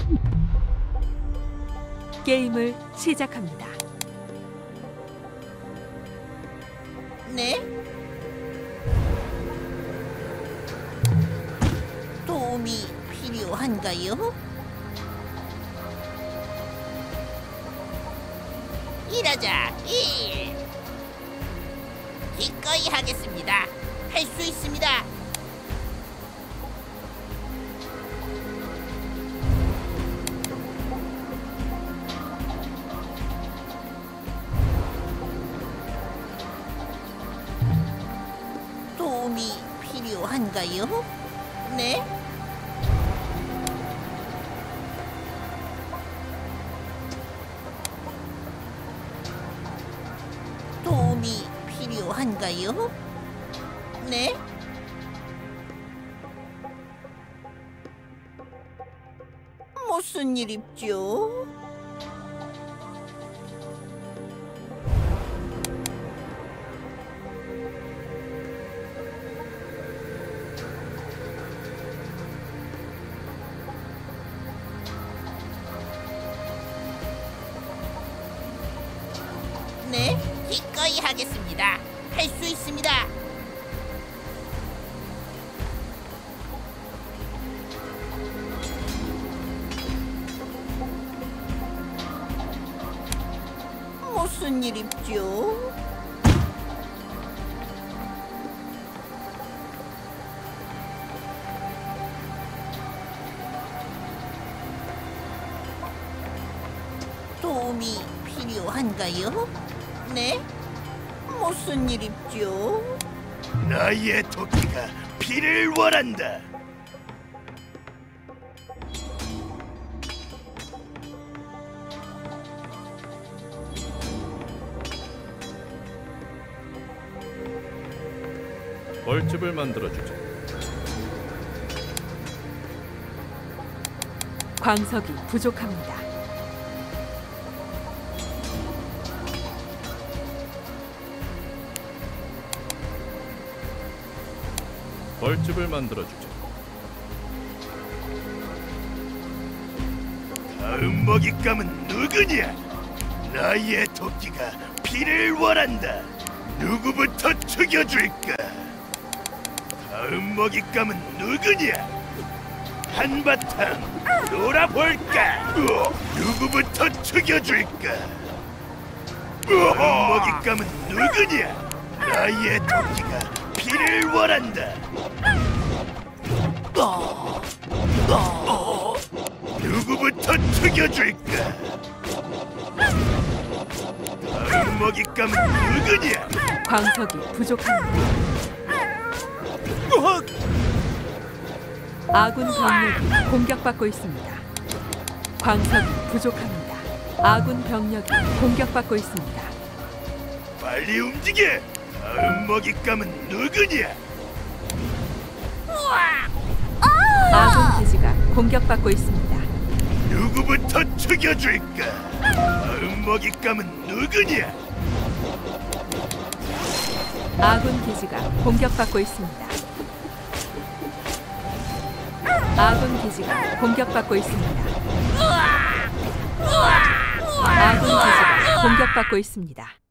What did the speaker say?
게임을 시작합니다. 네? 도움이 필요한가요? 일하자, 일! 기꺼이 하겠습니다. 할 수 있습니다. 도움이 필요한가요? 네? 도움이 필요한가요? 네? 무슨 일입죠? 네? 기꺼이 하겠습니다. 할 수 있습니다. 무슨 일입죠? 도움이 필요한가요? 네? 무슨 일입죠? 나의 토끼가 피를 원한다. 벌집을 만들어주자. 광석이 부족합니다. 벌집을 만들어주자. 다음 먹잇감은 누구냐? 나의 토끼가 피를 원한다. 누구부터 죽여줄까? 다음 먹잇감은 누구냐? 한바탕 놀아볼까? 누구부터 죽여줄까? 다음 먹잇감은 누구냐? 나의 토끼가 피를 원한다. 누구부터 죽여줄까? 다음 먹잇감은 누구냐? 광석이 부족합니다. 아군 병력이 공격받고 있습니다. 광석이 부족합니다. 아군 병력이 공격받고 있습니다. 빨리 움직여! 다음 먹잇감은 누구냐? 아군 기지가 공격받고 있습니다. 누구부터 죽여줄까? 다음 먹잇감은 누구냐? 아군 기지가 공격받고 있습니다. 아군 기지가 공격받고 있습니다. 아군 기지가 공격받고 있습니다.